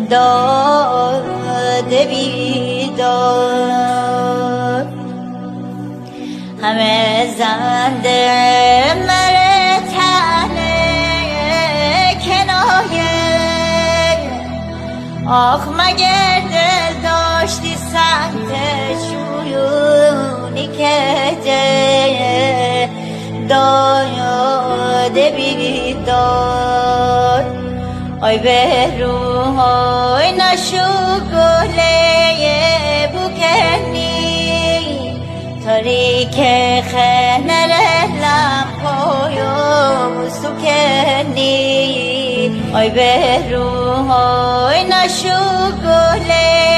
داد بیدار همه زنده مره تنه کنایه آخ مگر دل داشتی سمت شویونی که داد بیدار آی به روحای نشو گله بکنی تاریک خنر لمپایو سکنی آی به روحای نشو گله